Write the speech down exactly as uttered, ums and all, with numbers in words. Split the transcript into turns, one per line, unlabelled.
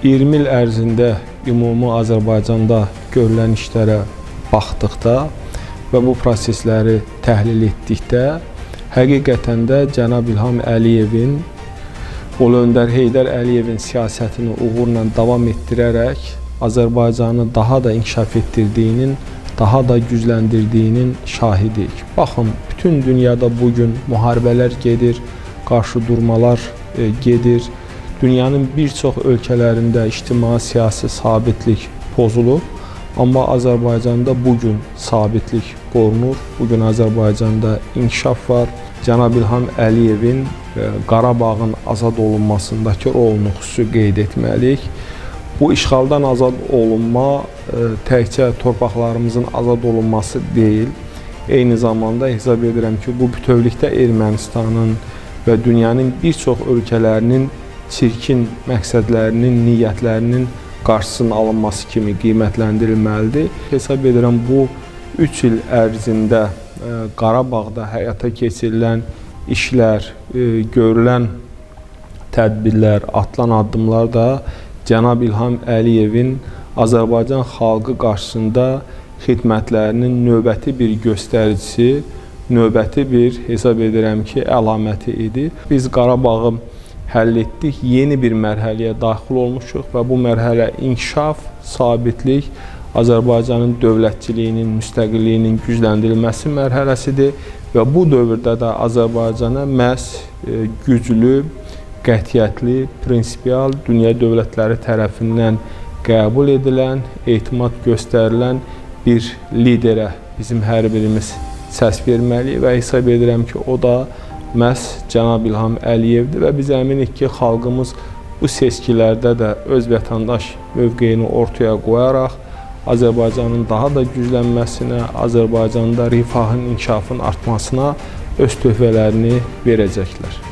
iyirmi il ərzində ümumi Azərbaycanda görülən işlərə baxdıqda və bu prosesləri təhlil etdikdə, həqiqətən də cənab İlham Əliyevin, Ulu Öndər Heydər Əliyevin siyasətini uğurla davam etdirərək Azərbaycanı daha da inkişaf etdirdiyinin, daha da gücləndirdiyinin şahidik. Baxın, bütün dünyada bugün müharibələr gedir, qarşıdurmalar e, gedir. Dünyanın bir çox ölkələrində ictimai-siyasi sabitlik pozulub, amma Azərbaycanda bugün sabitlik qorunur. Bugün Azərbaycanda inkişaf var. Cənab İlham Əliyevin Qarabağın azad olunmasındakı rolunu xüsusi qeyd etməliyik. Bu işğaldan azad olunma təkcə torpaqlarımızın azad olunması deyil. Eyni zamanda hesab edirəm ki, bu bütövlükdə Ermənistanın və dünyanın bir çox ölkələrinin çirkin məqsədlərinin, niyyətlərinin qarşısının alınması kimi qiymətləndirilməlidir. Hesab edirəm, bu üç il ərzində Qarabağda həyata keçirilən işlər, görülən tədbirlər, atılan addımlar da cənab İlham Əliyevin Azərbaycan xalqı qarşısında xidmətlərinin növbəti bir göstəricisi, növbəti bir hesab edirəm ki, əlaməti idi. Biz Qarabağı həll etdik, yeni bir mərhələyə daxil olmuşuq və bu mərhələ inkişaf, sabitlik, Azərbaycanın dövlətçiliyinin, müstəqilliyinin gücləndirilməsi mərhələsidir və bu dövrdə də Azərbaycana məhz güclü, qətiyyətli, prinsipial dünya dövlətləri tərəfindən qəbul edilən, etimad göstərilən bir liderə bizim hər birimiz səs verməliyik və hesab edirəm ki, o da məhz cənab İlham Əliyevdir və biz əminik ki, xalqımız bu seçkilərdə də öz vətəndaş mövqeyini ortaya qoyaraq Azərbaycanın daha da güclənməsinə, Azərbaycanda rifahın, inkişafın artmasına öz töhfələrini verəcəklər.